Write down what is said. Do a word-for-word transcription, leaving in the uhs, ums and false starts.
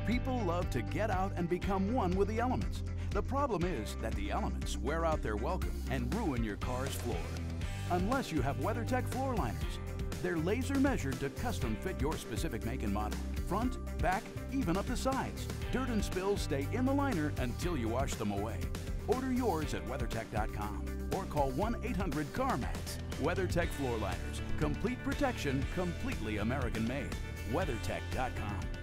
People love to get out and become one with the elements. The problem is that the elements wear out their welcome and ruin your car's floor. Unless you have WeatherTech floor liners. They're laser measured to custom fit your specific make and model. Front, back, even up the sides. Dirt and spills stay in the liner until you wash them away. Order yours at WeatherTech dot com or call one eight hundred CarMax. WeatherTech floor liners. Complete protection, completely American made. WeatherTech dot com.